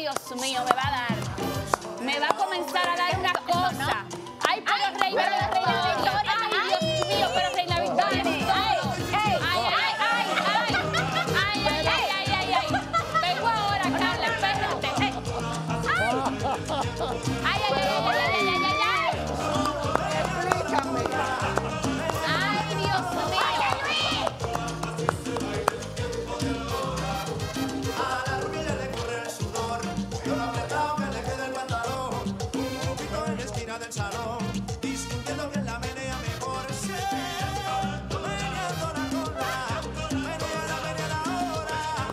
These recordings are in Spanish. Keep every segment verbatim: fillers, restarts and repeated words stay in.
Dios mío, me va a dar. Me va a comenzar a dar una cosa. Ay, pero Reina, pero Reina Victoria. Ay, Dios mío, pero Reina Victoria. Ay, ay, ay, ay, ay, ay, ay, ay, ay, ay. Vengo ahora, Carla, espérate. Ay, ay, ay, ay, ay, ay, ay, ay. Explícame. Ay, Dios mío. A la rubia le corre el sudor, yo lo apretado que le queda el pantalón, un poquito en la esquina del salón, discutiendo que la menea mejor. Siento, meneando la cola, menea la menea la hora.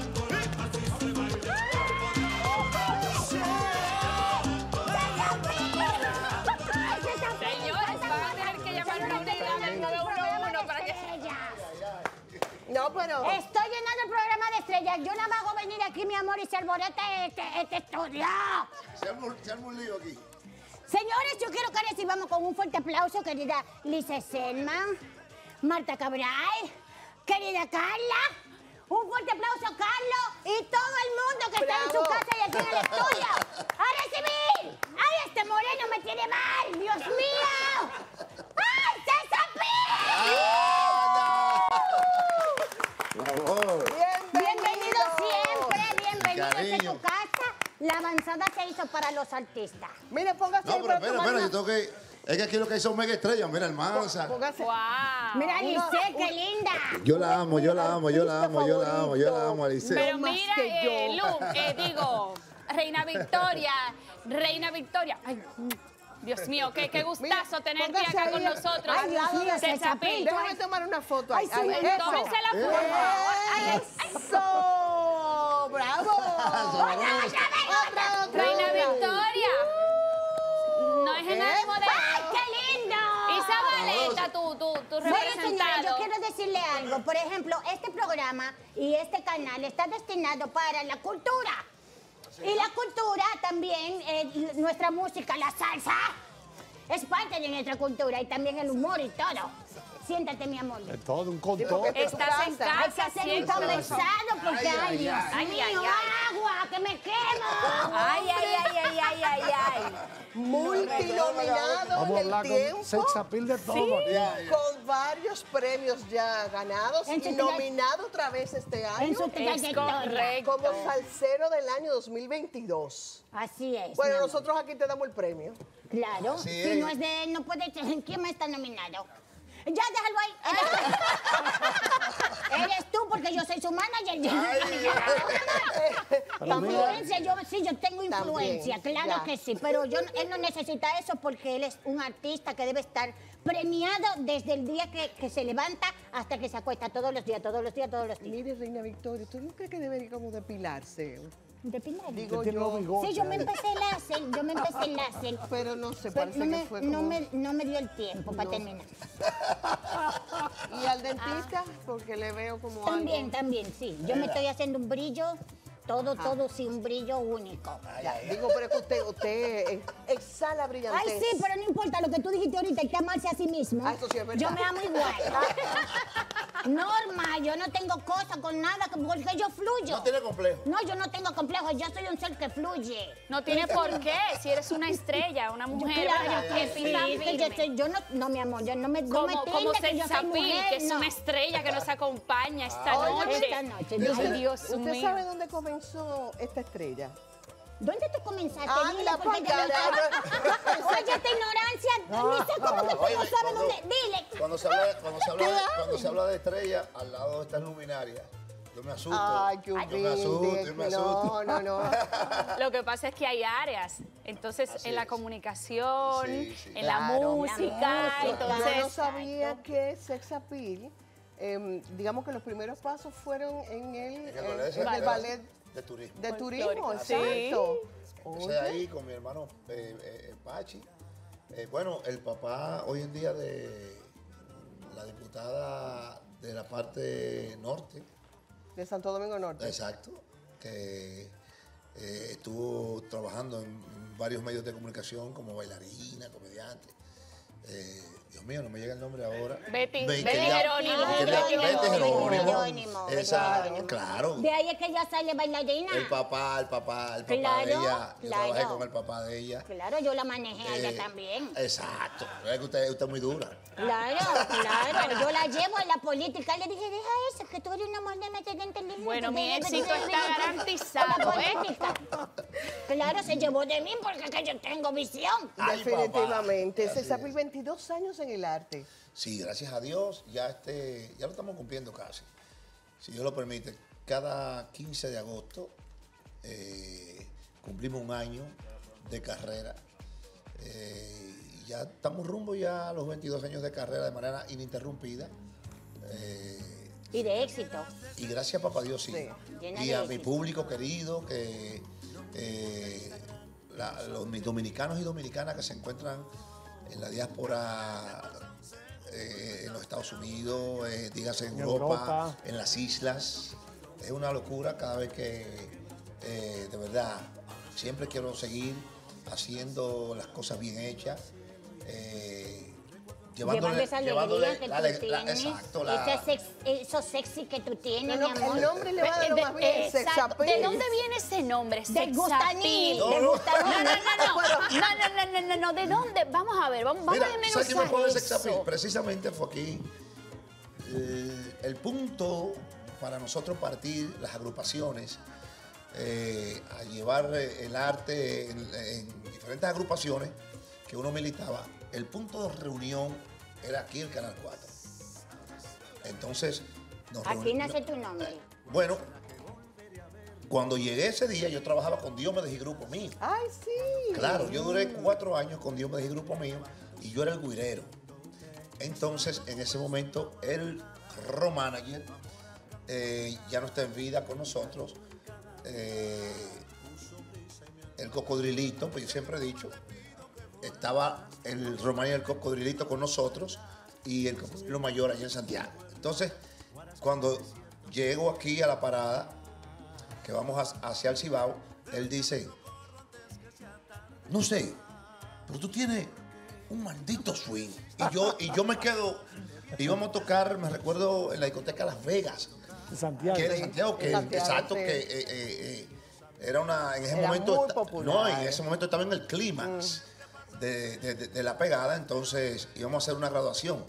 Señores, van a tener que llamar a una unidad del nueve uno uno para que... No, pero... Estoy llenando el programa de estrellas. Yo nada más hago venir aquí, mi amor, y se alborota este, este estudio. Se arma, se arma un lío aquí. Señores, yo quiero que recibamos con un fuerte aplauso, querida Lice Selman, Marta Cabral, querida Carla. Un fuerte aplauso a Carlos y todo el mundo que está en su Bravo. casa y aquí en el estudio. ¡A recibir! ¡Ay, este moreno me tiene mal! ¡Dios mío! ¡Ay, César Bravo. Bienvenido siempre, bienvenido a Cariño. tu casa. La avanzada se hizo para los artistas. Mire, póngase No, ahí pero para espera, tomar espera, una- yo tengo que... Es que aquí lo que hay son mega estrellas, mira, Almanza. Póngase... ¡Wow! Mira, Una- Lice, qué linda. Yo la amo, yo la amo, yo la amo, yo la amo, yo la amo, Alice. Pero más mira, que eh, yo. Lu, eh, digo, Reina Victoria, Reina Victoria. Ay, Dios mío, qué, qué gustazo tenerte póngase acá ahí con al- nosotros. Ay, Dios mío, César César Pil. Pil. Déjame tomar una foto ahí. Ay, sí, Ay, me eso. Tómense la foto, por favor. Ay, ay, ay. ¡Eso! ¡Bravo! Otra, otra, Reina otra. Victoria. No es en ánimo de... ¡Ay, qué lindo! Isabaleta, tu, tu, tu Bueno, señora, yo representado. quiero decirle algo. Por ejemplo, este programa y este canal está destinado para la cultura. Y la cultura también, eh, nuestra música, la salsa, es parte de nuestra cultura y también el humor y todo. Siéntate, mi amor. Es todo un Sí, contón. porque esto es Estás en casa. Hay que casa hacer un siempre. conversado porque, Ay, ay, ay, Dios ay. mío, Ay, ay, ay. agua, que me quemo. Ay, ay, ay, ay, ay, ay, ay. Multinominado Vamos a en el hablar tiempo. con Sexapil de todo. Con varios premios ya ganados En su y traya- nominado otra vez este año En su Es trayectoria. correcto. como salsero del año dos mil veintidós. Así es. Bueno, mi amor. nosotros aquí te damos el premio. Claro. Así Si es. no es de él, no puede ser. ¿Quién más está nominado? Ya, déjalo ahí. Eres tú, porque yo soy su manager. Influencia, yo sí, yo tengo influencia, También, claro ya. que sí, pero yo, él no necesita eso porque él es un artista que debe estar premiado desde el día que, que se levanta hasta que se acuesta, todos los días, todos los días, todos los días. Mire, Reina Victoria, ¿tú no crees que debería como depilarse? ¿De Pilar? Digo Tiene los yo, bigotes Sí, yo me ahí. empecé el láser, yo me empecé el láser. pero no sé, Pero parece no, que me, fue no, como... me, no me dio el tiempo para No. terminar. Y al dentista, porque le veo como También, algo... también, sí. Yo me estoy haciendo un brillo, todo, todo, sí, un brillo único. Ya, digo, pero es que usted, usted eh, exhala brillantez. Ay, sí, pero no importa lo que tú dijiste ahorita, hay que amarse a sí mismo. Ah, eso sí es verdad. Yo me amo igual. Norma, yo no tengo cosa con nada porque yo fluyo. No tiene complejo. No, yo no tengo complejo, yo soy un ser que fluye. No tiene por qué, si eres una estrella, una mujer Claro, que sí, pisa es que yo, firme. soy- yo no, no, mi amor, yo no me, no me Como, como tilde que yo soy Sexapil, mujer, que es no. una estrella que nos acompaña esta Oye, noche. esta noche, Ay, dice- Dios ¿Usted mío. sabe dónde comenzó esta estrella? ¿Dónde tú comenzaste? Ah, Dile, la porque yo no pagada. Oye, esta ignorancia, ni sé cómo que tú Oye, no sabes cuando- dónde. Dile. Cuando se habla, cuando se habla, de, cuando se habla de estrella, al lado de estas luminarias, yo me asusto. Ay, qué yo me humilde. asusto, yo me asusto. No, no, no. Lo que pasa es que hay áreas. Entonces, Así en la es. comunicación, Sí, sí. en la Claro. música, La música. Yo no entonces... sabía que Sex Appeal, eh, digamos que los primeros pasos fueron en el, En el ballet, en el de- ballet de turismo. de turismo, Folclórico. exacto. Empecé Oye, ahí con mi hermano eh, eh, Pachi. Eh, bueno, el papá hoy en día de la diputada de la parte norte, de Santo Domingo Norte. exacto, que eh, estuvo trabajando en varios medios de comunicación como bailarina, comediante. Eh, Dios Dios mío, no me llega el nombre ahora. Betty, Betty Betty Jerónimo. Betty Jerónimo, Jerónimo. Betty Jerónimo. Esa, Jerónimo. claro. De ahí es que ella sale bailarina. El papá, el papá, el papá Claro, de ella. Yo claro. trabajé con el papá de ella. Claro, yo la manejé a Eh, ella también. Exacto. Es que usted, usted es muy dura. Claro, claro. Yo la llevo a la política. Le dije, deja eso, que tú eres una mujer de inteligente. Bueno, mi éxito está A la garantizado, ¿eh? política. Claro, se llevó de mí porque es que yo tengo visión. Ay, Definitivamente. papá. César Pil, veintidós años en el arte. Sí, gracias a Dios, ya este, ya lo estamos cumpliendo casi. Si Dios lo permite, cada quince de agosto eh, cumplimos un año de carrera. Eh, y ya estamos rumbo ya a los veintidós años de carrera de manera ininterrumpida. Eh, Y de éxito. y gracias a papá Dios, sí. Sí. Llena Y de a mi éxito. público querido, que eh, la- los mis dominicanos y dominicanas que se encuentran en la diáspora, eh, en los Estados Unidos, eh, dígase en En Europa, Europa. en las islas. Es una locura cada vez que, eh, de verdad, siempre quiero seguir haciendo las cosas bien hechas. eh, Llevando esa alegría llevándole que la tú ale- la- tienes. exacto, la- Ese sex- eso sexy que tú tienes, No, mi no, amor. el nombre le va a dar De- más bien, exacto. Sexapil. ¿De dónde viene ese nombre? De Sexapil. Gustanini. No, De no. Gustanini. No, no, no, no. No, no, no, no, no. ¿De dónde? Vamos a ver, vamos, vamos Mira, a ¿sabes qué me desmenuzar pone sex appeal? eso. Precisamente fue aquí el, el punto para nosotros partir las agrupaciones eh, a llevar eh, el arte en, en diferentes agrupaciones que uno militaba. El punto de reunión era aquí el Canal cuatro. Entonces, nos Aquí reuni- nace tu nombre. Bueno, cuando llegué ese día, yo trabajaba con Diomedes y Grupo Mío. Ay, sí. Claro, yo duré cuatro años con Diomedes y Grupo Mío y yo era el guirero. Entonces, en ese momento, el romanager eh, ya no está en vida con nosotros. Eh, el cocodrilito, pues yo siempre he dicho, estaba el romanager, el cocodrilito con nosotros y el cocodrilo mayor allá en Santiago. Entonces, cuando llego aquí a la parada, que vamos a- hacia el Cibao, él dice, no sé, pero tú tienes un maldito swing. Y yo, y yo me quedo, íbamos a tocar, me recuerdo, en la discoteca Las Vegas, De Santiago. que era Santiago, que, en Santiago, exacto, sí. que eh, eh, eh, era una, en ese Era momento, muy esta- popular. no, en ese momento estaba en el clímax Mm. de, de- de- de la pegada, entonces íbamos a hacer una graduación.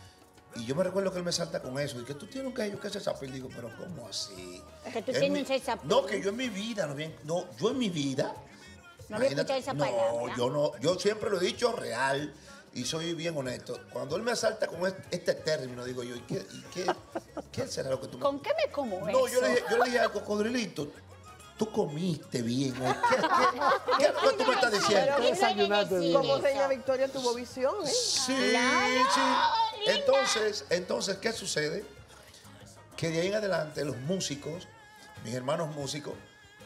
Y yo me recuerdo que él me salta con eso, y que tú tienes un gallo que es sex appeal. Digo, pero ¿cómo así? Que tú En tienes mi- un sex appeal. No, que yo en mi vida, no, bien, no yo en mi vida. No había imagínate, escuchado esa no, palabra. yo no, yo siempre lo he dicho real y soy bien honesto. Cuando él me asalta con este, este término, digo yo, ¿y qué, y qué, qué será lo que tú me ¿Con qué me como No, eso? yo le, dije, yo le dije al cocodrilito, tú comiste bien hoy. ¿Qué, qué, qué es lo que tú me estás diciendo? Pero desayunaste bien. como Reina Victoria tuvo visión, ¿eh? Sí, Claro, sí. linda. Entonces, entonces, ¿qué sucede? Que de ahí en adelante los músicos, mis hermanos músicos,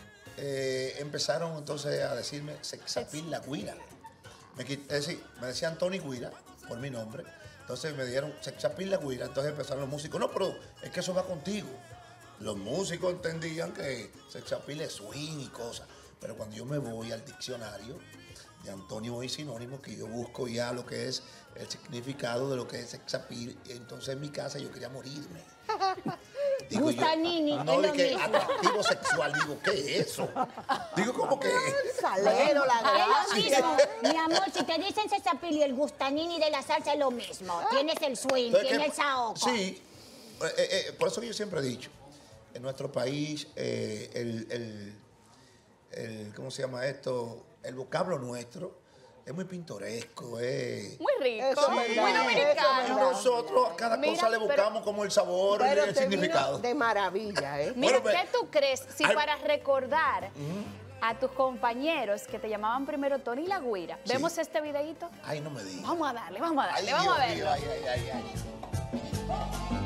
eh, empezaron entonces a decirme Sexapil la Guira. Me, quit- es decir, me decían Tony Guira, por mi nombre. Entonces me dijeron Sexapil la Guira. Entonces empezaron los músicos, no, pero es que eso va contigo. Los músicos entendían que Sexapil es swing y cosas. Pero cuando yo me voy al diccionario de antónimo y sinónimo, que yo busco ya lo que es el significado de lo que es Sexapil, entonces en mi casa yo quería morirme. Digo yo, Gustanini, no, es de lo que mismo. atractivo sexual, digo, ¿qué es eso? Digo, ¿cómo que? Salero, la Es lo gracia. mismo. Mi amor, si te dicen Cesapil y el Gustanini de la salsa es lo mismo. Tienes el swing, Entonces, tienes ¿qué? el saoco. Sí, eh, eh, por eso que yo siempre he dicho, en nuestro país, eh, el, el- el- ¿cómo se llama esto? El vocablo nuestro es muy pintoresco, es... Muy rico, Eso es muy verdad, eso es dominicano. Y verdad. nosotros a cada Mira, cosa le pero- buscamos como el sabor y Pero el te vino significado. de maravilla, ¿eh? Mira, Bueno, ¿qué tú crees si ay- para recordar a tus compañeros que te llamaban primero Tony la Guira, Sí. vemos este videíto? Ay, no me digas. Vamos a darle, vamos a Ay, darle, vamos a Dios mío, verlo. ay, ay, ay, ay.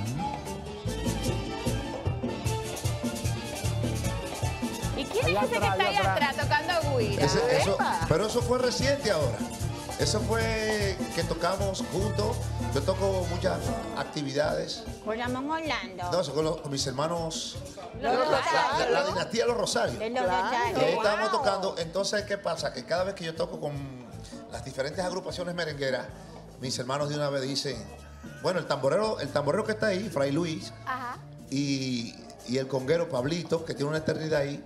¿Y quién Allá es ese que atrás, está ahí allá atrás tocando guira? Ese- eso- Epa. pero eso fue reciente ahora. Eso fue que tocamos juntos. Yo toco muchas actividades. Con Ramón Orlando. No, eso con, los- con mis hermanos. Los La, Rosarios. la dinastía de los Rosarios. De los Claro. Rosarios. Que ahí estábamos Wow. tocando. Entonces, ¿qué pasa? Que cada vez que yo toco con las diferentes agrupaciones merengueras, mis hermanos de una vez dicen, bueno, el tamborero, el tamborero que está ahí, Fray Luis, Ajá. y, y el conguero Pablito, que tiene una eternidad ahí,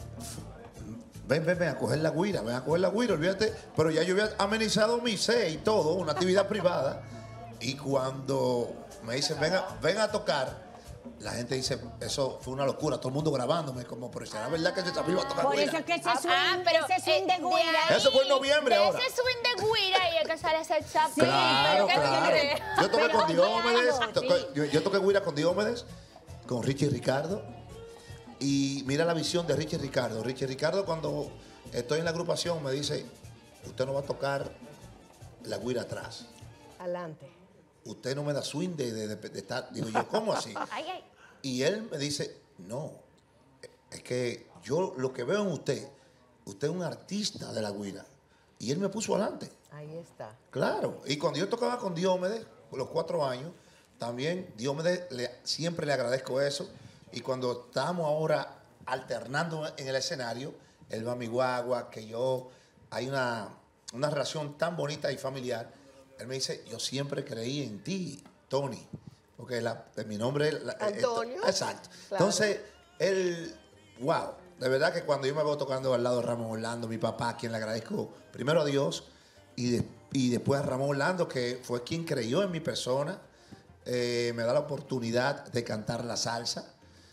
ven, ven, ven a coger la guira, ven a coger la guira, olvídate. Pero ya yo había amenizado mi C y todo, una actividad privada. Y cuando me dicen, ven a, ven a tocar, la gente dice, eso fue una locura, todo el mundo grabándome, como, pero será verdad que se iba a tocar Por guira. eso que ese Ah, swing, ah, pero, ese swing eh, de guira. de Eso fue en noviembre de ahora. ese swing de guira y el que sale a hacer chap. Claro, ¿Qué tú claro. crees? Yo toqué Pero con Diomedes, claro, toqué- sí. yo, yo toqué guira con Diomedes, con Richie Ricardo. Y mira la visión de Richie Ricardo. Richie Ricardo, cuando estoy en la agrupación, me dice, usted no va a tocar la guira atrás. Adelante. Usted no me da swing de, de- de- de estar. Digo yo, ¿cómo así? Ay, ay. Y él me dice, no, es que yo lo que veo en usted, usted es un artista de la guira. Y él me puso adelante. Ahí está. Claro. Y cuando yo tocaba con Diomedes, por los cuatro años, también Diomedes le- siempre le agradezco eso. Y cuando estamos ahora alternando en el escenario, él va a mi guagua, que yo, hay una, una relación tan bonita y familiar. Él me dice, yo siempre creí en ti, Tony. Porque la, mi nombre es... la- Antonio. eh, exacto. Claro. Entonces, él, wow, de verdad que cuando yo me veo tocando al lado de Ramón Orlando, mi papá, a quien le agradezco primero a Dios y, de- y después a Ramón Orlando, que fue quien creyó en mi persona, eh, me da la oportunidad de cantar la salsa.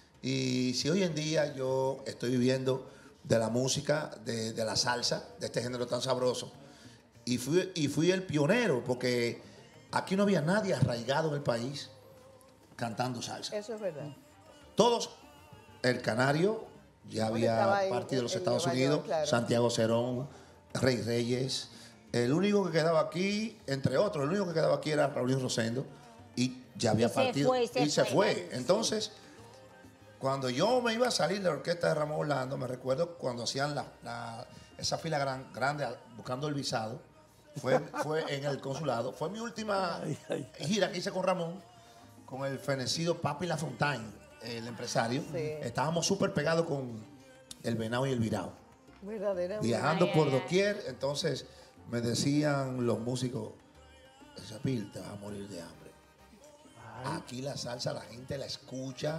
Y si hoy en día yo estoy viviendo de la música, de, de la salsa, de este género tan sabroso, y fui, y fui el pionero, porque aquí no había nadie arraigado en el país cantando salsa. Eso es verdad. Todos, el Canario ya Bueno, estaba había en- partido de los en Estados Nueva Unidos, York, claro. Santiago Cerón, Rey Reyes. El único que quedaba aquí, entre otros, el único que quedaba aquí era Raúl Rosendo y ya había Y se partido fue, se y se fue. fue. Entonces, cuando yo me iba a salir de la orquesta de Ramón Orlando, me recuerdo cuando hacían la, la- esa fila gran, grande buscando el visado, fue, fue en el consulado, fue mi última gira que hice con Ramón, con el fenecido Papi Lafontaine, el empresario. Sí. Estábamos súper pegados con el Venado y el Virao, Verdaderamente. viajando Ay, por ay, ay. doquier. Entonces me decían los músicos, Chapil, te vas a morir de hambre. Aquí la salsa la gente la escucha,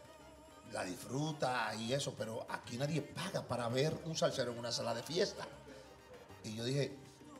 la disfruta y eso, pero aquí nadie paga para ver un salsero en una sala de fiesta. Y yo dije,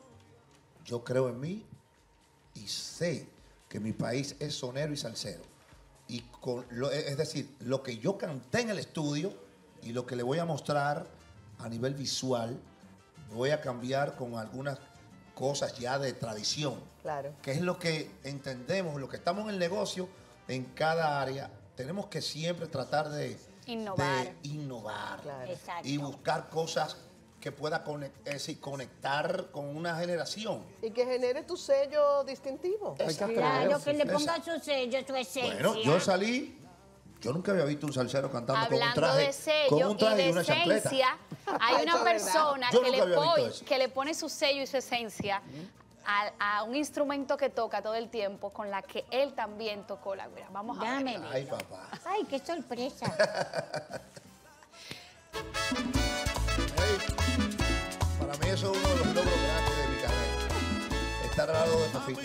yo creo en mí y sé que mi país es sonero y salsero. Y con lo- es decir, lo que yo canté en el estudio y lo que le voy a mostrar a nivel visual, voy a cambiar con algunas cosas ya de tradición. Claro. Que es lo que entendemos, lo que estamos en el negocio, en cada área, tenemos que siempre tratar de Innovar. de innovar Claro. Exacto. y buscar cosas que pueda conec- es decir, conectar con una generación. Y que genere tu sello distintivo. Claro, que le Esa- ponga su sello, su esencia. Bueno, yo salí, yo nunca había visto un salsero cantando con un Hablando traje, de con sello un traje y y, de una chancleta. esencia, hay Eso una es verdad. persona Yo que nunca le, había visto pone, eso. que le pone su sello y su esencia a, a un instrumento que toca todo el tiempo, con la que él también tocó la guira. Vamos a ver. Dame. Ay, papá. Ay, qué sorpresa. Hey, para mí eso es uno de los logros grandes de mi carrera. Estar al lado de Papito.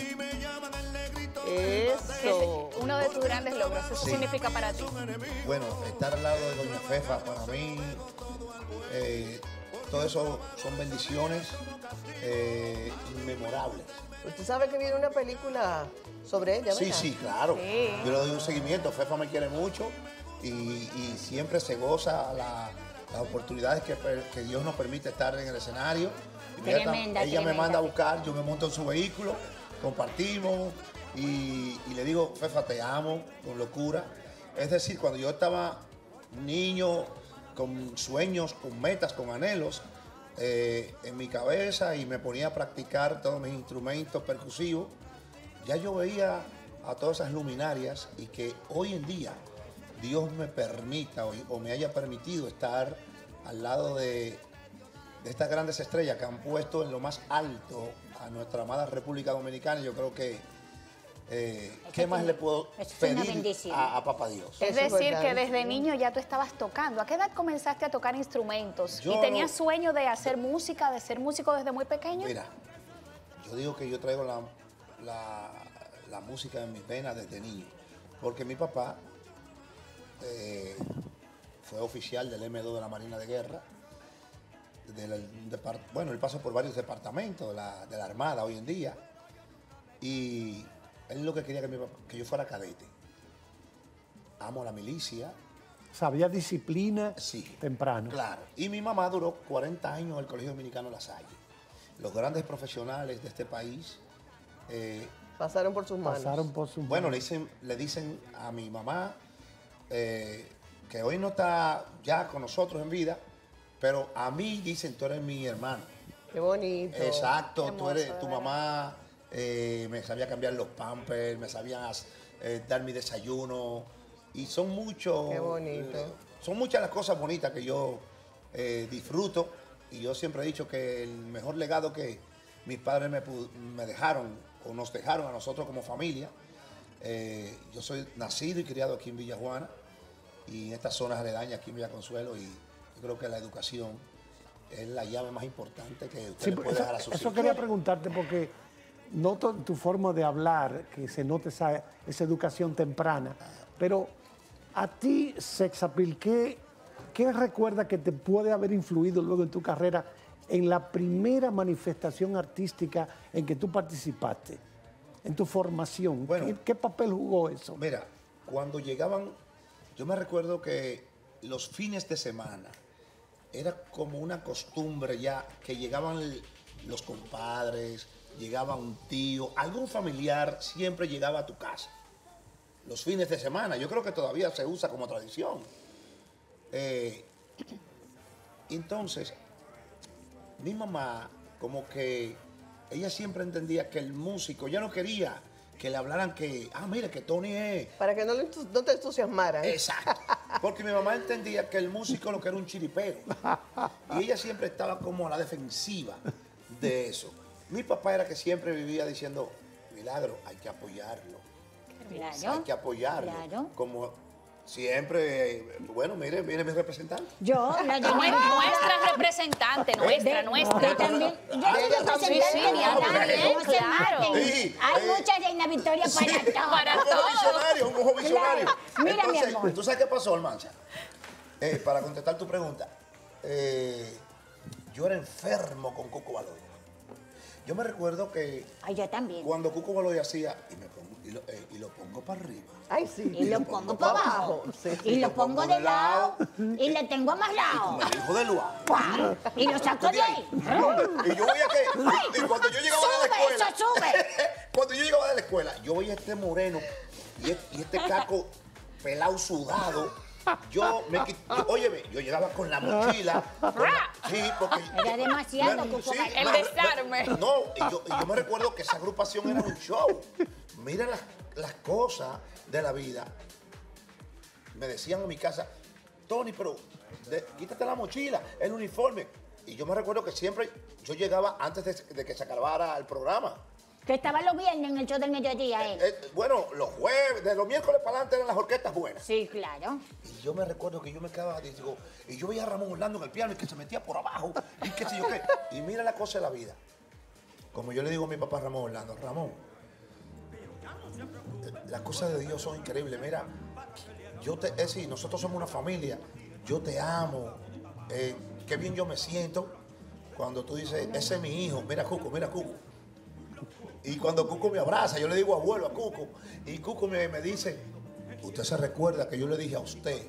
Eso. Es uno de tus grandes logros. ¿Eso Sí. significa para ti? Bueno, estar al lado de Doña Fefa, para mí, eh, todo eso son bendiciones eh, inmemorables. Usted sabe que viene una película sobre ella, Sí, ¿verdad? sí, claro. Sí. Yo le doy un seguimiento. Fefa me quiere mucho y, y siempre se goza la- las oportunidades que, per- que Dios nos permite estar en el escenario. Inmediata- Tremenda, ella me tremenda. manda a buscar, yo me monto en su vehículo, compartimos y, y le digo, Fefa, te amo con locura. Es decir, cuando yo estaba niño, con sueños, con metas, con anhelos, eh, en mi cabeza y me ponía a practicar todos mis instrumentos percusivos, ya yo veía a todas esas luminarias y que hoy en día Dios me permita o, o me haya permitido estar al lado de, de estas grandes estrellas que han puesto en lo más alto a nuestra amada República Dominicana. Yo creo que, eh, Es ¿qué que más es le puedo es una pedir bendición. a, a Papá Dios? Es Eso es decir, verdad. que desde niño ya tú estabas tocando. ¿A qué edad comenzaste a tocar instrumentos? Yo ¿Y tenías no- sueño de hacer música, de ser músico desde muy pequeño? Mira, yo digo que yo traigo la, la, la música en mis venas desde niño, porque mi papá eh, fue oficial del eme dos de la Marina de Guerra. Del, depart, bueno, él pasó por varios departamentos de la, de la Armada hoy en día, y él lo que quería que, mi papá, que yo fuera cadete. Amo la milicia. O sea, había disciplina Sí, temprano. Claro. Y mi mamá duró cuarenta años en el Colegio Dominicano La Salle. Los grandes profesionales de este país. Eh, Pasaron por sus manos. Pasaron por su bueno, le dicen, le dicen a mi mamá eh, que hoy no está ya con nosotros en vida, pero a mí dicen, tú eres mi hermano. Qué bonito. Exacto, Qué tú eres, hermoso, tu de verdad. mamá eh, me sabía cambiar los pampers, me sabía eh, dar mi desayuno. Y son muchos. Qué bonito. eh, son muchas las cosas bonitas que yo eh, disfruto. Y yo siempre he dicho que el mejor legado que mis padres me, pu- me dejaron o nos dejaron a nosotros como familia. eh, yo soy nacido y criado aquí en Villa Juana y en estas zonas aledañas aquí en Villa Consuelo, y yo creo que la educación es la llave más importante que usted Sí, le puede eso, dejar a sus eso hijos. quería preguntarte porque noto en tu forma de hablar que se nota esa, esa educación temprana, pero a ti, Sex Appeal, ¿qué, qué recuerda que te puede haber influido luego en tu carrera en la primera manifestación artística en que tú participaste, en tu formación? Bueno. ¿Qué, qué papel jugó eso? Mira, cuando llegaban, yo me recuerdo que los fines de semana era como una costumbre ya que llegaban el- los compadres, llegaba un tío, algún familiar siempre llegaba a tu casa. Los fines de semana, yo creo que todavía se usa como tradición. Eh, entonces, mi mamá, como que ella siempre entendía que el músico, ya no quería que le hablaran que, ah, mire, que Tony es. Para que no, le entus- no te entusiasmaran. Exacto. Porque mi mamá entendía que el músico lo que era un chiripero. Y ella siempre estaba como a la defensiva de eso. Mi papá era que siempre vivía diciendo, Milagro, hay que apoyarlo. Claro. Hay que apoyarlo. Claro. Como siempre, eh, bueno, mire, mire mi representante. Yo, la de Nue- Nuestra representante, nuestra, nuestra. Yo también. Yo soy Ella también. representante Sí, de mi la amor, radio, no se claro. maten. Sí, Hay eh, mucha Reina Victoria para todo. para un ojo visionario, un ojo visionario. Claro. Mira, mi Entonces, amor. ¿tú sabes qué pasó, Almanza? Eh, para contestar tu pregunta, eh, yo era enfermo con Cuco Baloy. Yo me recuerdo que Ay, yo también. cuando Cuco Baloy hacía, y, me pongo, y, lo, eh, y lo pongo para arriba. Ay, sí. Y lo pongo para abajo. Sí, sí. Y lo pongo de lado. Y le tengo amarrado. Como el hijo de Luan. ¡Pua! Y lo saco de ahí. Y yo veía que, y cuando yo llegaba de la Sube, escuela, eso sube. cuando yo llegaba de la escuela, yo veía este moreno y este, y este caco pelado sudado. Yo me quit- yo- óyeme, yo llegaba con la mochila. con la- sí, porque. Era demasiado, Bueno, Cuco sí, Baloy. El no, desarme. No, y yo, y yo me recuerdo que esa agrupación era un show. Mira las, las cosas de la vida. Me decían en mi casa, Tony, pero de- quítate la mochila, el uniforme. Y yo me recuerdo que siempre yo llegaba antes de, de que se acabara el programa. Que estaba los viernes en el show del mediodía, ¿eh? Eh, bueno, los jueves, de los miércoles para adelante eran las orquestas buenas. Sí, claro. Y yo me recuerdo que yo me quedaba, digo, y yo veía a Ramón Orlando en el piano y que se metía por abajo, y qué sé yo qué. Y mira la cosa de la vida. Como yo le digo a mi papá Ramón Orlando, Ramón, eh, las cosas de Dios son increíbles. Mira, yo te, es decir, nosotros somos una familia, yo te amo, eh, qué bien yo me siento cuando tú dices, ese es mi hijo, mira Cuco, mira Cuco. Y cuando Cuco me abraza, yo le digo abuelo a Cuco, y Cuco me, me dice, usted se recuerda que yo le dije a usted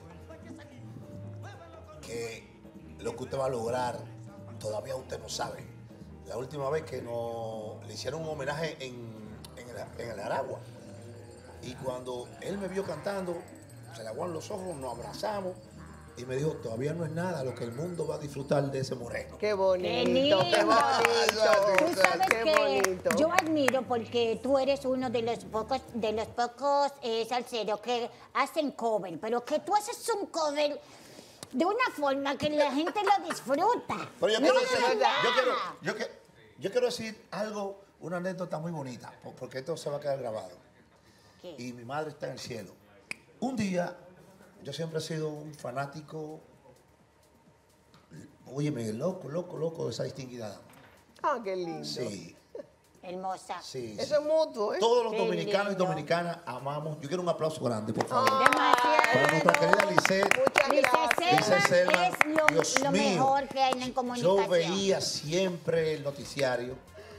que lo que usted va a lograr, todavía usted no sabe. La última vez que nos le hicieron un homenaje en, en, el, en el Aragua, y cuando él me vio cantando, se le aguaron los ojos, nos abrazamos, y me dijo, todavía no es nada lo que el mundo va a disfrutar de ese moreno. Qué bonito, ¡Qué qué lindo! bonito. Tú sabes Qué que bonito. yo admiro porque tú eres uno de los pocos, de los pocos eh, salseros que hacen cover, pero que tú haces un cover de una forma que la gente lo disfruta. Pero yo No, quiero, de decir, verdad. yo, quiero, yo, que- yo quiero decir algo, una anécdota muy bonita, po- porque esto se va a quedar grabado. ¿Qué? Y mi madre está en el cielo. Un día, yo siempre he sido un fanático, óyeme, loco, loco, loco de esa distinguida dama. Ah, qué lindo. Sí. Hermosa. Sí, sí. Eso es mutuo, ¿eh? Todos los Qué dominicanos lindo. y dominicanas amamos. Yo quiero un aplauso grande, por favor. Demasiado. Para nuestra querida Lisette. Muchas Lice gracias. Selman Lice Selman, es lo, Dios lo mío. mejor que hay en comunicación. Yo veía siempre el noticiario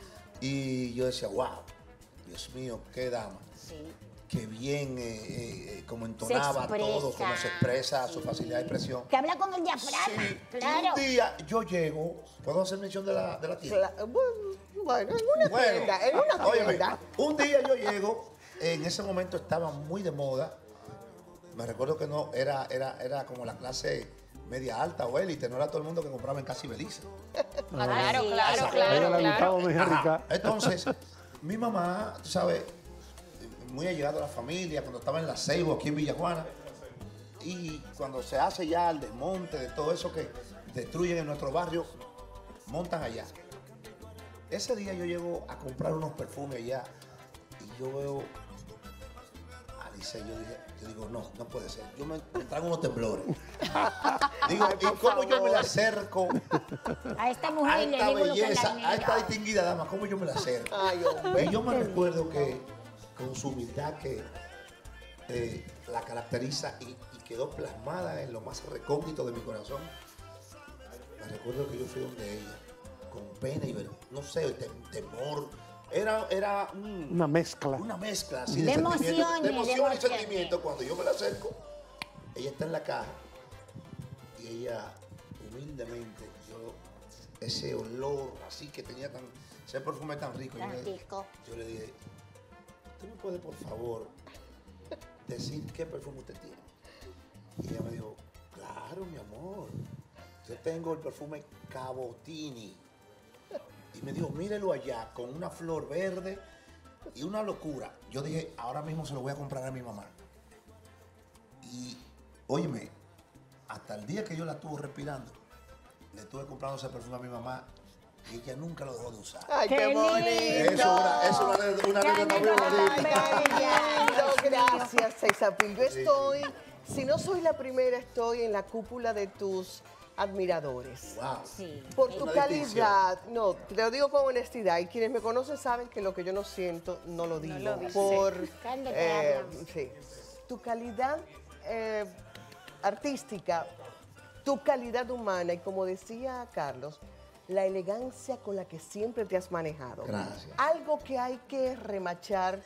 y yo decía, wow, Dios mío, qué dama. Sí. Qué bien, eh, eh, como entonaba expresa. todo, cómo se expresa, su facilidad de expresión. Que habla con el diafragma, Sí, y claro. un día yo llego, ¿puedo hacer mención de la, de la tienda? Cla- Bueno, en una Bueno, tienda, en una óyeme, tienda. un día yo llego, en ese momento estaba muy de moda, me recuerdo que no, era, era, era como la clase media alta o élite, no era todo el mundo que compraba en Casa y Belice. Ah, claro, sí, claro, sí. A ella claro, le claro. gustaba muy Ajá. rica. Entonces, mi mamá, tú sabes, muy allegada a la familia, cuando estaba en la Ceibo, aquí en Villajuana, y cuando se hace ya el desmonte de todo eso que destruyen en nuestro barrio, montan allá. Ese día yo llego a comprar unos perfumes allá y yo veo a Lice, yo, dije, yo digo, no, no puede ser. Yo me, me traigo unos temblores. Digo, Ay, ¿y por cómo yo me favor. le acerco A esta a mujer le esta digo lo que belleza, la a esta distinguida dama? ¿Cómo yo me la acerco? Ay, hombre. Y yo me recuerdo que con su humildad que eh, la caracteriza y, y quedó plasmada en lo más recóndito de mi corazón, me recuerdo que yo fui donde ella, con pena y ver- no sé, tem- temor. Era, era un- Una mezcla. una mezcla así De sentimiento- emociones, de de emoción y emociones. sentimiento. Cuando yo me la acerco, ella está en la caja y ella humildemente, yo, ese olor así que tenía tan, ese perfume tan rico, yo Tan le, rico. yo le dije, ¿tú me puedes por favor decir qué perfume usted tiene? Y ella me dijo, claro, mi amor, yo tengo el perfume Cabotini. Y me dijo, mírelo allá, con una flor verde y una locura. Yo dije, ahora mismo se lo voy a comprar a mi mamá. Y, óyeme, hasta el día que yo la estuve respirando, le estuve comprando ese perfume a mi mamá y ella nunca lo dejó de usar. Ay, qué, Qué bonito. lindo. Eso es una, eso es una, una Qué anécdota muy anécdota bonita. Lindo, gracias, Sexapil. Yo estoy, si no soy la primera, estoy en la cúpula de tus admiradores. Wow. Sí. Por Es tu una calidad, no, te lo digo con honestidad, y quienes me conocen saben que lo que yo no siento, no lo digo. lo dice. por, Cállate, eh, habla. sí. Tu calidad eh, artística, tu calidad humana, y como decía Carlos, la elegancia con la que siempre te has manejado. Gracias. Algo que hay que remachar,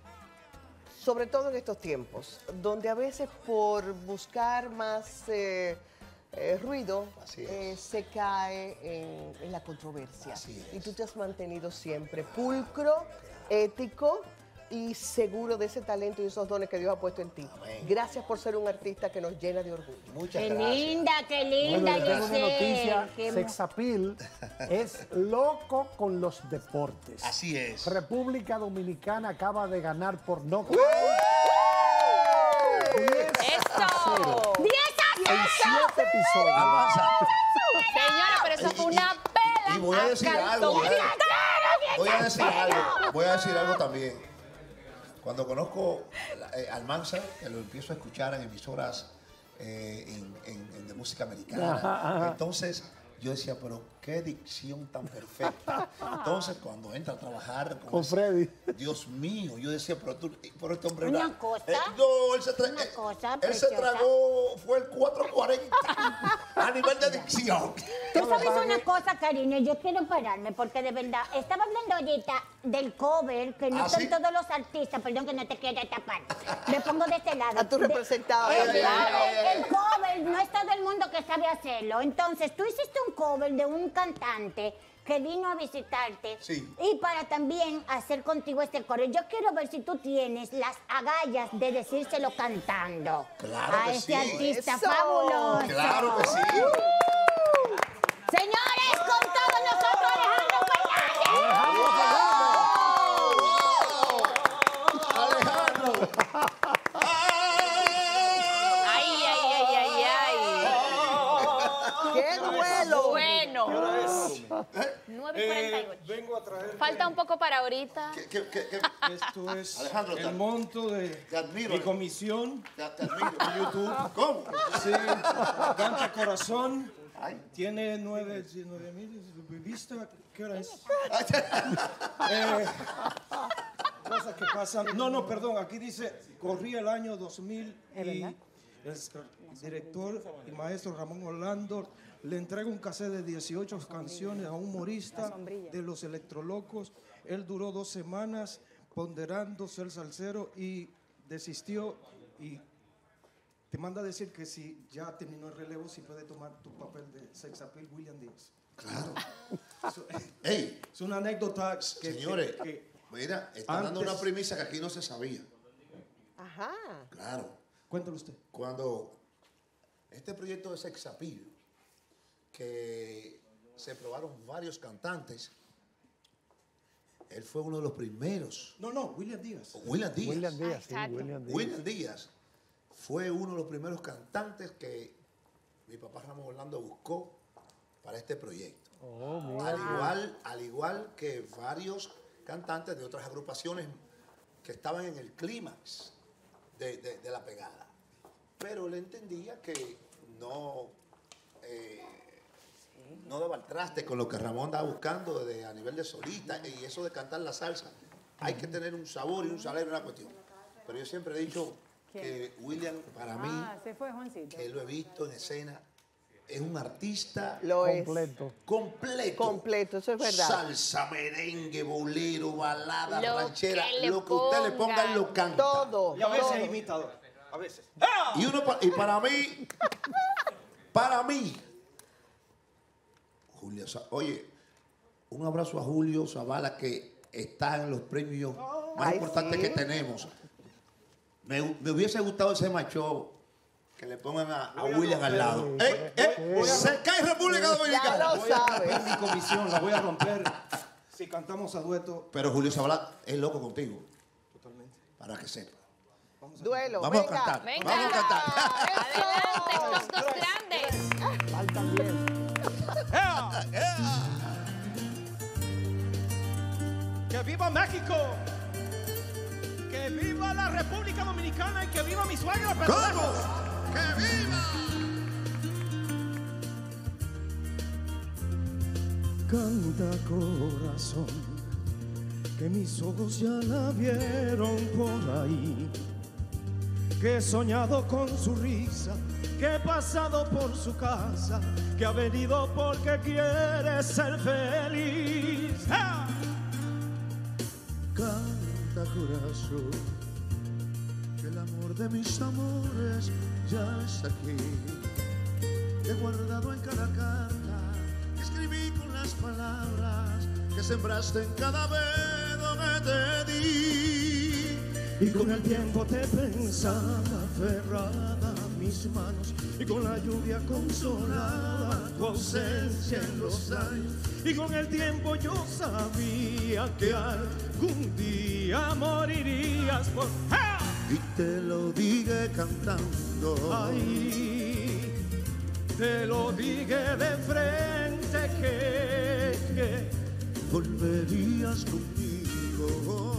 sobre todo en estos tiempos, donde a veces por buscar más eh, eh, ruido Así es. eh, se cae en, en la controversia. Así es. Y tú te has mantenido siempre pulcro, ético y seguro de ese talento y esos dones que Dios ha puesto en ti. Amén. Gracias por ser un artista que nos llena de orgullo. Muchas Qué gracias. linda, qué linda, Bueno, les tengo una Giselle. noticia. Qué mo- Sexapil es loco con los deportes. Así es. República Dominicana acaba de ganar por nocaut. ¡Eso! ¡Diez a En cero! siete episodios. Avanza. Señora, pero eso fue Y- una pela. y voy a decir algo, cartón. ¿eh? Voy a decir algo, voy a decir algo también. Cuando conozco eh, Almanza, que lo empiezo a escuchar en emisoras eh, en, en- en de música americana, Ajá, ajá. entonces yo decía, pero qué dicción tan perfecta. Entonces cuando entra a trabajar con, Con ese- Freddy. Dios mío, yo decía, pero, tú, pero este hombre... Una era- cosa, eh, no, él se, tra- una eh, cosa él se preciosa. tragó, fue el cuatro cuarenta a nivel de dicción. Tú sabes una cosa, cariño, yo quiero pararme porque de verdad, estaba hablando ahorita del cover, que no ¿Ah, son sí? todos los artistas, perdón que no te quiera tapar. Me pongo de este lado. A tu De- representado. El, Ay, ay, ay, ay, ay. el cover, no es todo el mundo que sabe hacerlo. Entonces, tú hiciste un cover de un cantante que vino a visitarte Sí. y para también hacer contigo este coro. Yo quiero ver si tú tienes las agallas de decírselo cantando Claro a que este sí. artista Eso. fabuloso. Claro que sí. Señores, con todos nosotros Alejandro Fernández. Alejandro. Ay, ay, ay, ay, ay. ¡Qué duelo! Bueno. nueve y cuarenta y ocho. Vengo a traer. Falta un poco para ahorita. ¿Qué- qué- qué- qué? Esto es Alejandro, te- el monto de te admiro, mi eh. comisión Te, te admiro. en YouTube. ¿Cómo? Sí, Canta Corazón. Tiene nueve, nueve mil vistas. ¿Qué hora es? eh, cosas que pasan. No, no, perdón. Aquí dice, corría el año dos mil y el director y maestro Ramón Orlando le entrega un cassette de dieciocho canciones a un humorista de Los Electrolocos. Él duró dos semanas ponderando ser salsero y desistió y te manda a decir que si ya terminó el relevo, si puede tomar tu papel de sex appeal, William Díaz. Claro. Eso, Ey, es una anécdota que... señores, que- que mira, está dando antes- una premisa que aquí no se sabía. Ajá. Claro. Cuéntalo usted. Cuando este proyecto de Sex Appeal, que se probaron varios cantantes, él fue uno de los primeros. No, no, William Díaz. William Díaz. William Díaz, sí, Exacto. William Díaz. William Díaz fue uno de los primeros cantantes que mi papá Ramón Orlando buscó para este proyecto. Oh, mira. Al igual, al igual que varios cantantes de otras agrupaciones que estaban en el clímax de, de- de la pegada. Pero él entendía que no, eh, no daba el traste con lo que Ramón andaba buscando de, a nivel de solista y eso de cantar la salsa. Hay que tener un sabor y un salario, una cuestión. Pero yo siempre he dicho que William, para mí, Ah, se fue Juancito. que lo he visto en escena, es un artista Lo es. Completo. completo. Completo, eso es verdad. Salsa, merengue, bolero, balada, Lo ranchera, que le lo que usted le ponga, él lo canta. Todo. Y a veces todo. es imitador. A veces. Y, uno, pa- y para mí, para mí, Julio, Sa- oye, un abrazo a Julio Zavala que está en los premios más Ay, importantes sí. que tenemos. Me, me hubiese gustado ese macho que le pongan a, a William al lado. ¡Eh, eh! ¡Se cae República Ya Dominicana! lo Voy a sabes. romper mi comisión, la voy a romper si cantamos a dueto. Pero Julio Zavala es loco contigo, Totalmente. para que sepa. Duelo. Vamos venga. a cantar. Venga. Vamos a cantar. Adelante, estos dos grandes. Faltan diez. ¡Que viva México! ¡Que viva la República Dominicana y que viva mi suegra! ¡Vamos! ¡Que viva! Canta corazón, que mis ojos ya la vieron por ahí, que he soñado con su risa, que he pasado por su casa, que ha venido porque quiere ser feliz. ¡Ah! Canta corazón, que el amor de mis amores ya está aquí, que he guardado en cada carta, que escribí con las palabras que sembraste en cada dedo que te di. Y con el tiempo te pensaba aferrada a mis manos, y con la lluvia consolada tu ausencia en los años. Y con el tiempo yo sabía que algún día morirías por... ¡Ah! Y te lo dije cantando. Ay, te lo dije de frente que, que Volverías conmigo.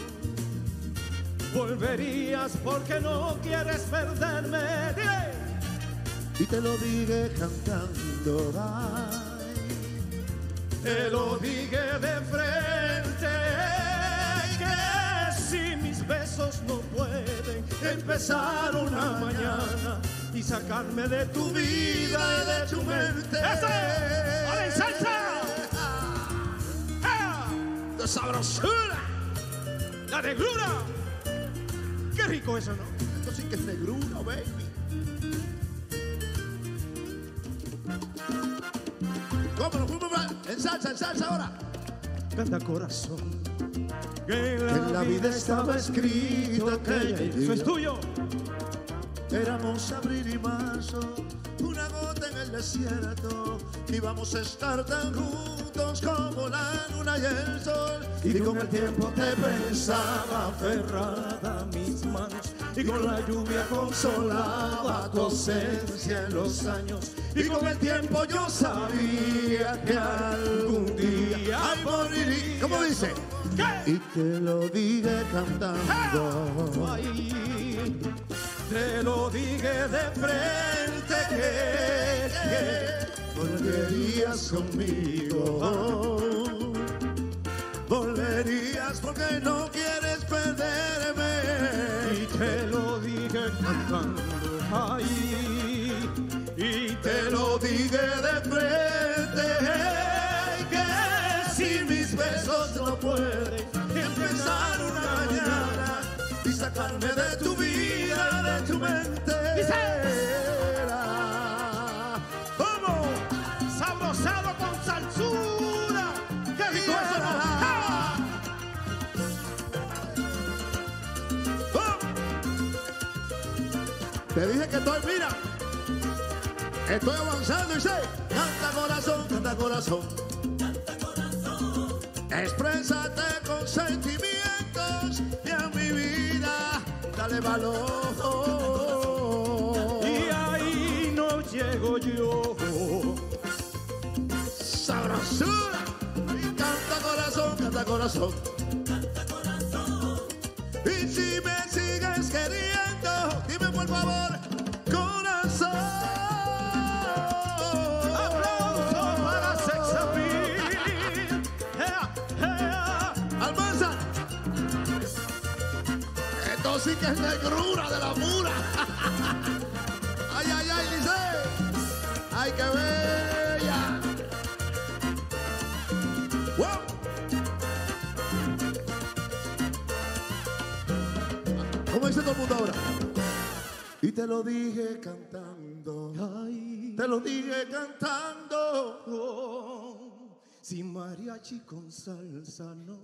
volverías porque no quieres perderme. ¡Dile! Y te lo dije cantando. Ay, Te lo dije de frente que si mis besos no pueden empezar una mañana y sacarme de tu vida y de tu mente. ¡Eso! ¡Ahora en salsa! ¡Ah! ¡La sabrosura! ¡La negrura! ¡Qué rico eso, no! esto sí que es negrura, baby. ¿Cómo nos fuimos? En salsa, en salsa ahora. Canta corazón, que en la, En la vida estaba escrito que ella y eso es yo tuyo. éramos abril y marzo, una gota en el desierto, íbamos a estar tan juntos como la luna y el sol. Y con el tiempo te pensaba aferrada a mis manos, y con la lluvia consolaba tu ausencia en los años. Y con el tiempo yo sabía que algún día moriría. ¿Cómo dice? ¿Qué? Y te lo dije cantando. Ay, te lo dije de frente que, que volverías conmigo. Volverías porque no quieres perderme. Y te lo dije cantando, ay, y te lo dije de frente, que sin mis besos no puedes empezar una mañana y sacarme de tu vida, de tu mente. ¿cómo? Sabrosado con salsura. ¡Qué rico eso! ¡Ah! Te dije que estoy, mira, estoy avanzando y sé, canta corazón, canta corazón, canta corazón, exprésate con sentimientos y a mi vida dale valor. Y ahí no llego yo. Sabrosura, y canta corazón, canta corazón, canta corazón, y si me sigues queriendo, dime por favor. Sí que es negrura de la pura. Ay, ay, ay, Lice. Ay, qué bella. Wow. ¿Cómo dice todo el mundo ahora? Y te lo dije cantando. Ay, te lo dije cantando. Oh, sin mariachi con salsa, no.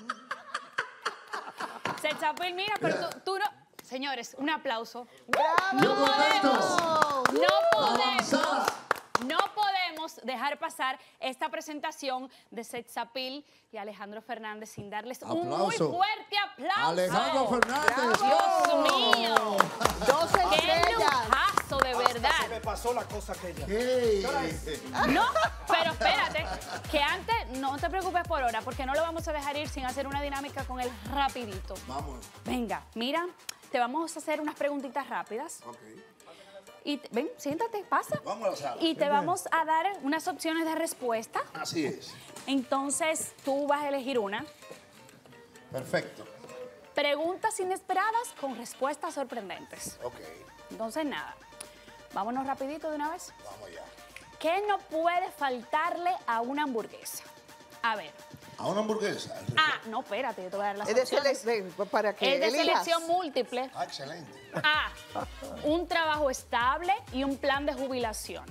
Sexapil, mira, pero tú, tú no... Señores, un aplauso. ¡Bravo! No podemos, no podemos, Avanzar. no podemos dejar pasar esta presentación de Sexapil y Alejandro Fernández sin darles un muy Aplauso. fuerte aplauso. Alejandro Fernández. Dios mío. Dos ¡Qué estrellas. lujazo, de Se verdad! me pasó la cosa aquella. Hey. No, pero espérate, que antes, no te preocupes por ahora, porque no lo vamos a dejar ir sin hacer una dinámica con él rapidito. Vamos. Venga, mira, te vamos a hacer unas preguntitas rápidas. Ok. Y te- ven, siéntate, pasa. Vamos a la sala. Y te vamos a dar unas opciones de respuesta. Así es. Entonces, tú vas a elegir una. Perfecto. Preguntas inesperadas con respuestas sorprendentes. Ok. Entonces, nada. Vámonos rapidito de una vez. Vamos allá. ¿Qué no puede faltarle a una hamburguesa? A ver. A una hamburguesa. Ah, no, espérate, yo te voy a dar las Es de opciones. sele- para que Es de elijas. selección múltiple. Ah, excelente. A, un trabajo estable y un plan de jubilación.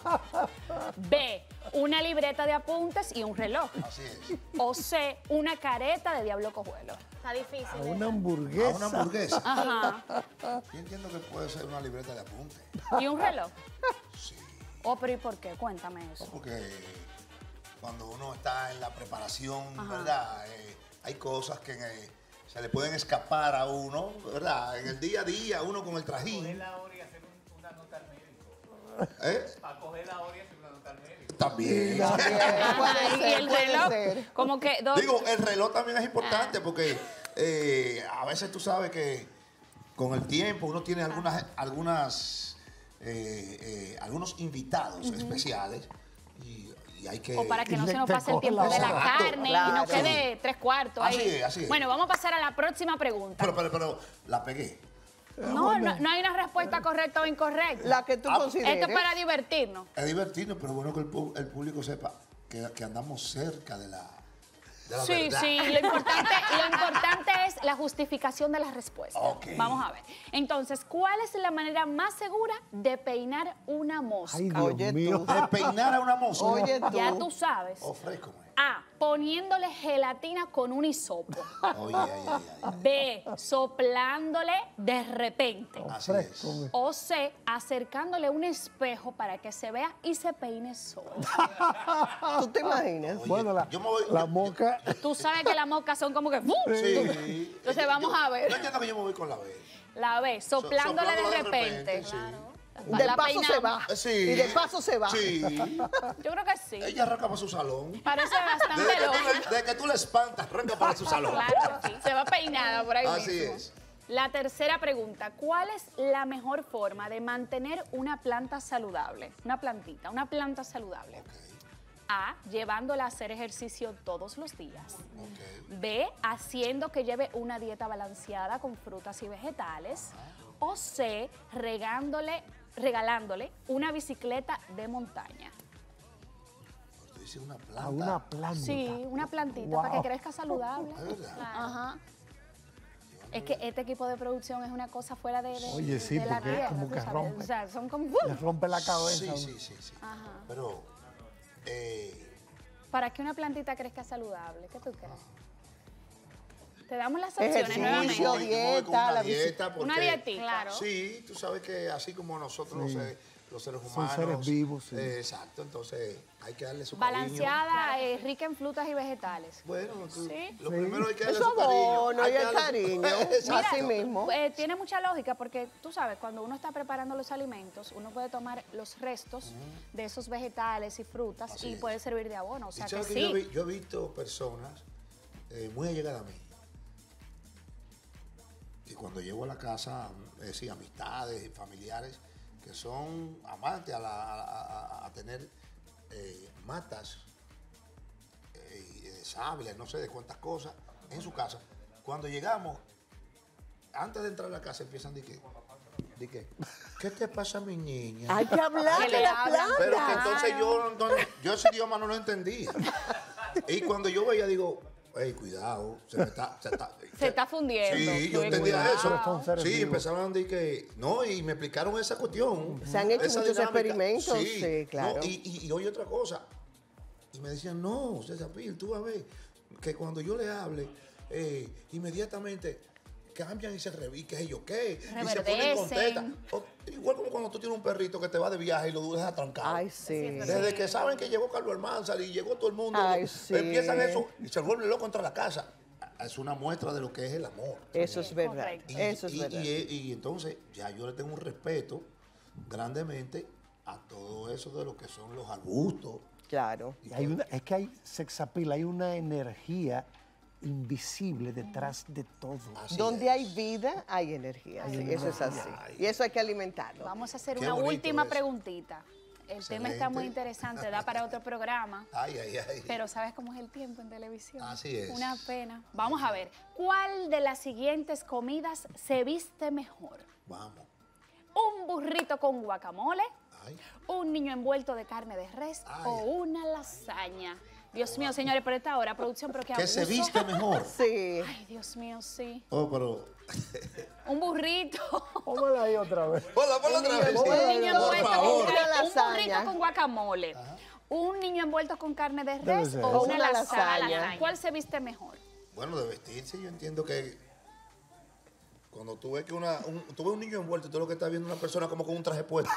B, una libreta de apuntes y un reloj. Así es. O C, una careta de Diablo Cojuelo. Está difícil. A ¿eh? una A hamburguesa. una hamburguesa. Ajá. Yo entiendo que puede ser una libreta de apunte. ¿Y un reloj? Sí. Oh, pero ¿y por qué? Cuéntame eso. Porque cuando uno está en la preparación, ¿verdad? Eh, hay cosas que eh, se le pueden escapar a uno, ¿verdad? En el día a día, uno con el trajín. Coger la hora y hacer un- una nota al médico. ¿Eh? Para coger la hora y hacer una nota al médico. También. También, puede Ay, y ser, el puede reloj, ser. como que dos. Digo, el reloj también es importante porque eh, a veces tú sabes que con el tiempo uno tiene algunas, algunas, eh, eh, algunos invitados especiales y, y hay que... O para que Y no le- se nos te pase el coge tiempo la de la hora. carne y Claro. no quede tres cuartos ahí. Así es, así es. Bueno, vamos a pasar a la próxima pregunta. Pero, pero, pero, la pegué. No, no, no hay una respuesta correcta o incorrecta. La que tú Ah, consideres. Esto es para divertirnos. Es divertido, pero bueno que el, pu- el público sepa que, que andamos cerca de la, de la Sí, verdad. sí, lo importante, lo importante es la justificación de la respuesta. Ok. Vamos a ver. Entonces, ¿cuál es la manera más segura de peinar una mosca? Ay, Dios Oye, mío. tú. De peinar a una mosca. Oye, tú. Ya tú sabes. Ofrécome. A, poniéndole gelatina con un hisopo. Oye, ay, ay, ay, B, soplándole de repente. ay. Así es. Ofrécome. O C, acercándole un espejo para que se vea y se peine solo. ¿Tú te imaginas? Oye, Bueno, la, yo me voy- la yo- moca. Tú sabes que las moscas son como que... ¡fu! Sí. Entonces vamos Yo- a ver. Yo entiendo que yo me voy con la B. La B, soplándole de Soplándola repente. sí. De La paso se peinamos. va. Sí. Y de paso se va. Sí. Yo creo que sí. Ella arranca para su salón. Parece bastante Desde que, loco. tú le, desde que tú le espantas, arranca para su salón. Claro que sí. Se va peinada por ahí Así mismo. es. La tercera pregunta, ¿cuál es la mejor forma de mantener una planta saludable? Una plantita, una planta saludable. A, llevándola a hacer ejercicio todos los días. Ok. B, haciendo que lleve una dieta balanceada con frutas y vegetales. O C, regándole, regalándole una bicicleta de montaña. Tú dices una planta. A una planta. Sí, una plantita Wow. para que crezca saludable. ¿Es verdad? Ajá. Es que este equipo de producción es una cosa fuera de, de, Oye, sí, de la porque es tierra, como tú que sabes. rompe. O sea, son como... Le rompe la cabeza. Sí, sí, sí, sí. Ajá. Pero, eh, Para que una plantita crezca saludable, ¿qué tú crees? Te damos las opciones Ejercicio, nuevamente. yo voy- yo voy con dieta, una la bici- dieta porque- Una dietita. Claro. Sí, tú sabes que así como nosotros los, seres, los seres Son humanos. seres vivos, sí. eh, exacto, entonces hay que darle su cariño. Balanceada, eh, rica en frutas y vegetales. Bueno, tú- Sí. lo primero hay que darle Eso su cariño. bono hay y que el darle su- cariño. Exacto. Así mismo. Eh, tiene mucha lógica porque tú sabes, cuando uno está preparando los alimentos, uno puede tomar los restos de esos vegetales y frutas Así y es. puede servir de abono. O Y sea que sabes que sí. yo, vi- yo he visto personas eh, muy allegadas a mí. Y cuando llego a la casa, eh, sí, amistades y familiares que son amantes a, la- a- a- a tener eh, matas eh, y de sables, no sé de cuántas cosas, en su casa. Cuando llegamos, antes de entrar a la casa, empiezan de que, de que, ¿qué te pasa, mi niña? Hay que hablar Que de le la hablan. planta. Pero que entonces yo, no- yo ese idioma no lo entendía. Y cuando yo veía, digo, hey, cuidado, se me está... Se está, Se está fundiendo. Sí, yo Qué entendía cuidado. eso. Son seres Sí, vivos. empezaron a decir que... No, y me explicaron esa cuestión. Se han hecho esa muchos dinámica. experimentos, sí, claro. No, y, y, y oye otra cosa. Y me decían, no, César Pil, tú vas a ver que cuando yo le hable, eh, inmediatamente cambian y se reviquen, y yo qué, y se ponen Reverdecen. contentas. O- Igual como cuando tú tienes un perrito que te va de viaje y lo dejas atrancado. Ay, sí. Desde que saben que llegó Carlos Almanzar y llegó todo el mundo, Ay, lo- sí. empiezan eso y se vuelven locos contra la casa. Es una muestra de lo que es el amor. Eso es verdad. Correcto. Y, Eso es y- verdad. y- y entonces ya yo le tengo un respeto grandemente a todo eso de lo que son los arbustos. Claro. Y hay una, es que hay sexapil, hay una energía invisible detrás de todo. Así Donde es. hay vida, hay energía. Sí, eso es así. Ay. Y eso hay que alimentarlo. Vamos a hacer Qué una bonito última eso. preguntita. El tema está muy Excelente. interesante, da para otro programa. Ay, ay, ay. Pero ¿sabes cómo es el tiempo en televisión? Así es. Una pena. Vamos a ver, ¿cuál de las siguientes comidas se viste mejor? Vamos. ¿Un burrito con guacamole? Ay. ¿Un niño envuelto de carne de res? Ay. ¿O una lasaña? Dios mío, señores, por esta hora, producción, pero qué Que se abuso. viste mejor. Sí. Ay, Dios mío, sí. Oh, pero. Un burrito. Póngala ahí otra vez. Ponla, ponla otra vez. envuelto- Un niño Por envuelto favor. con Una un lasaña. burrito con guacamole. Un niño envuelto con carne de Debe res ser. o O una, una lasaña. lasaña. ¿Cuál se viste mejor? Bueno, de vestirse, yo entiendo que. Cuando tú ves que una, un, tú ves un niño envuelto, tú lo que estás viendo es una persona como con un traje puesto.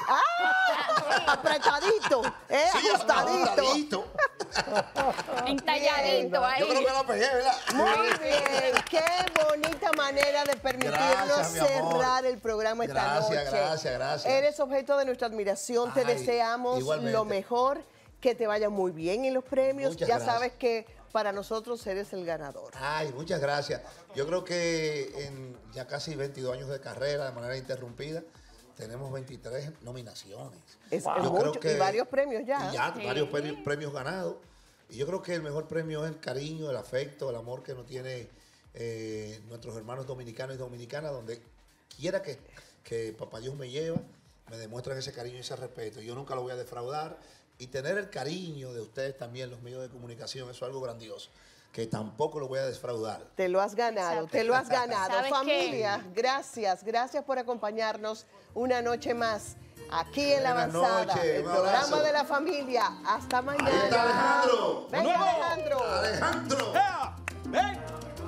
Apretadito, eh, Sí, ajustadito. ajustadito. Entalladito ahí. Yo creo que la pegué, ¿verdad? Muy bien, qué bonita manera de permitirnos Gracias, mi amor. cerrar el programa esta Gracias, noche. gracias, gracias. Eres objeto de nuestra admiración, te Ay, deseamos igualmente. lo mejor, que te vaya muy bien en los premios. Muchas ya gracias. sabes que para nosotros eres el ganador. Ay, muchas gracias. Yo creo que en ya casi veintidós años de carrera, de manera interrumpida, tenemos veintitrés nominaciones. Es Yo mucho, creo que- y varios premios ya. Y ya Sí. varios pre- premios ganados. Y yo creo que el mejor premio es el cariño, el afecto, el amor que nos tiene eh, nuestros hermanos dominicanos y dominicanas, donde quiera que, que Papá Dios me lleva, me demuestran ese cariño y ese respeto. Yo nunca lo voy a defraudar. Y tener el cariño de ustedes también, los medios de comunicación, eso es algo grandioso, que tampoco lo voy a defraudar. Te lo has ganado, te lo has ganado. ¿Sabes Familia, gracias, gracias por acompañarnos una noche más aquí en La Buenas Avanzada, noches, el un programa abrazo. de la familia. Hasta mañana. Ahí está Alejandro. Venga, Alejandro. Alejandro. ¡Ven!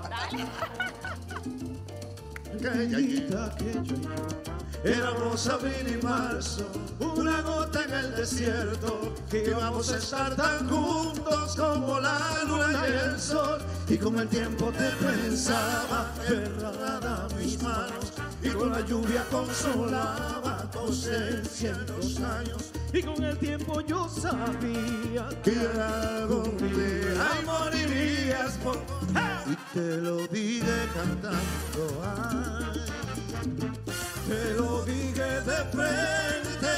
Aquella, aquella, éramos abril y marzo, una gota en el desierto, que íbamos a estar tan juntos como la luna y el sol. Y con el tiempo te pensaba, aferrada a mis manos, y con la lluvia consolaba tu ausencia en los años. Y con el tiempo yo sabía que algún día ay, morirías por... ¡Ah! y te lo dije cantando, ay, te lo dije de frente,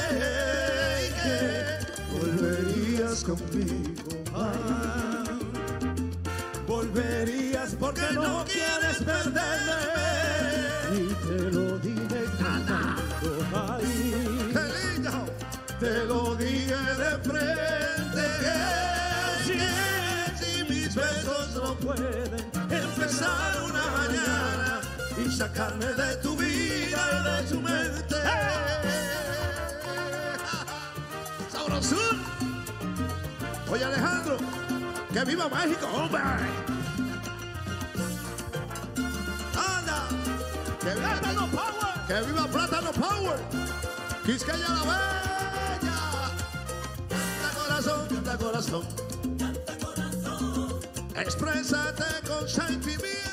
que volverías conmigo, ay, volverías porque no quieres perderme, y te lo dije cantando, ay, qué lindo, te lo dije de frente, que si mis besos no pueden empezar una mañana y sacarme de tu vida y de tu mente. ¡Sabrosón! Oye, Alejandro, que viva México, hombre. Anda, que viva Plátano Power, que viva Plátano Power, Quisqueya la Bella. Canta corazón, canta corazón, canta corazón, exprésate con sentimiento.